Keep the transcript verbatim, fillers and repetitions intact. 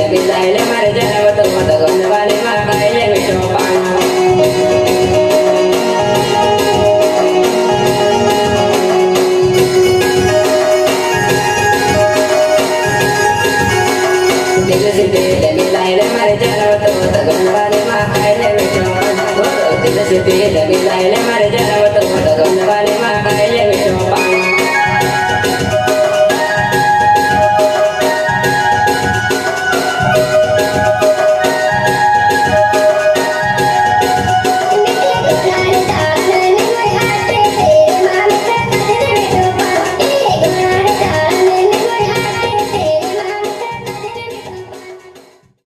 मिलाइले मर जाओ तो मत गन वाले माकाइले मिठो पान दिल से दिल मिलाइले मर जाओ तो मत गन वाले माकाइले मिठो पान दिल से दिल मिलाइले मर जाओ तो मत गन वाले